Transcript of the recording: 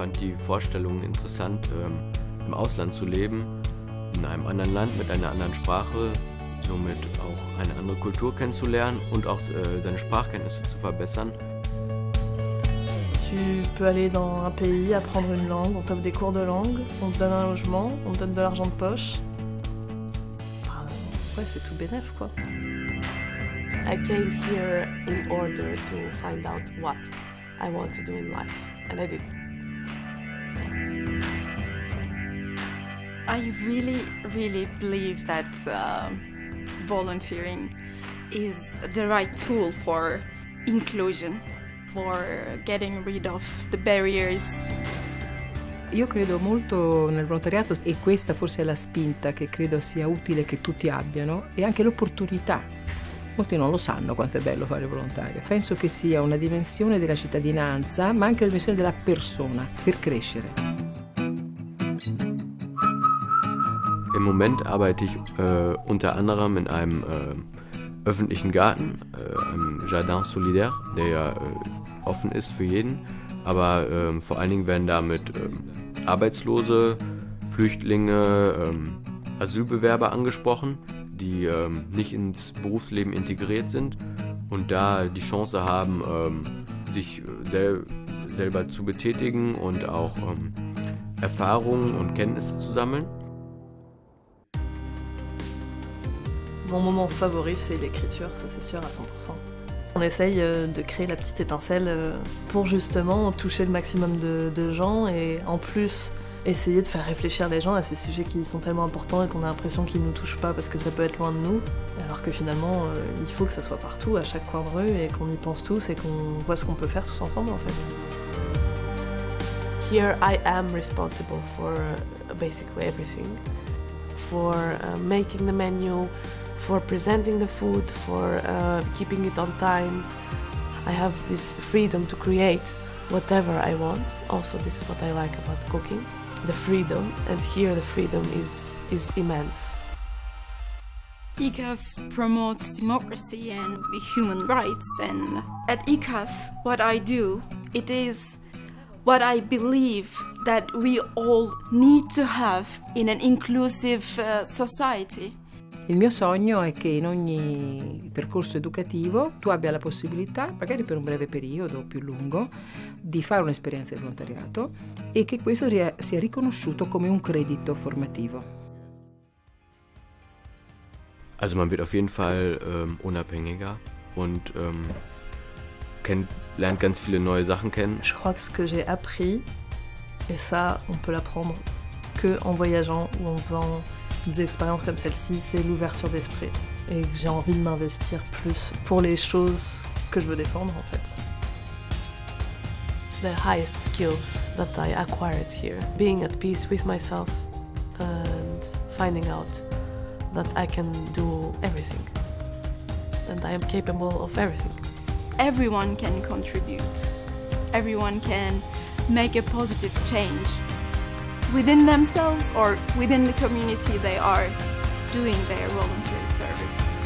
fand die Vorstellung interessant, im Ausland zu leben, in einem anderen Land mit einer anderen Sprache, somit auch eine andere Kultur kennenzulernen und auch seine Sprachkenntnisse zu verbessern. Tu peux aller dans un pays, apprendre une langue, on t'offre des cours de langue, on te donne un logement, on te donne de l'argent de poche. Enfin, ouais, c'est tout bénef, quoi. I came here in order to find out what I want to do in life, and I did. I really, really believe that volunteering is the right tool for inclusion, for getting rid of the barriers. Io credo molto nel volontariato e questa forse è la spinta che credo sia utile che tutti abbiano e anche l'opportunità. Molti non lo sanno quanto è bello fare volontario. Penso che sia una dimensione della cittadinanza, ma anche una dimensione della persona per crescere. Im Moment arbeite ich unter anderem in einem öffentlichen Garten, einem Jardin Solidaire, der ja offen ist für jeden. Aber vor allen Dingen werden damit Arbeitslose, Flüchtlinge, Asylbewerber angesprochen, die nicht ins Berufsleben integriert sind und da die Chance haben, sich selber zu betätigen und auch Erfahrungen und Kenntnisse zu sammeln. Mon moment favori, c'est l'écriture, ça c'est sûr à 100%. On essaye de créer la petite étincelle pour justement toucher le maximum de gens et en plus essayer de faire réfléchir les gens à ces sujets qui sont tellement importants et qu'on a l'impression qu'ils ne nous touchent pas parce que ça peut être loin de nous, alors que finalement il faut que ça soit partout, à chaque coin de rue et qu'on y pense tous et qu'on voit ce qu'on peut faire tous ensemble en fait. Here I am responsible for basically everything, for making the menu, for presenting the food, for keeping it on time. I have this freedom to create whatever I want. Also, this is what I like about cooking, the freedom, and here the freedom is immense. ICAS promotes democracy and human rights, and at ICAS what I do, it is what I believe that we all need to have in an inclusive society. Il mio sogno è che in ogni percorso educativo tu abbia la possibilità, magari per un breve periodo o più lungo, di fare un'esperienza di volontariato e che questo sia riconosciuto come un credito formativo. Also man wird auf jeden Fall unabhängiger und lernt ganz viele neue Sachen kennen. Je crois que ce que j'ai appris, et ça on peut l'apprendre que en voyageant ou en faisant des expériences comme celle-ci, c'est l'ouverture d'esprit. Et que j'ai envie de m'investir plus pour les choses que je veux défendre en fait. The highest skill that I acquired here, being at peace with myself and finding out that I can do everything and I am capable of everything. Everyone can contribute. Everyone can make a positive change within themselves or within the community they are doing their voluntary service.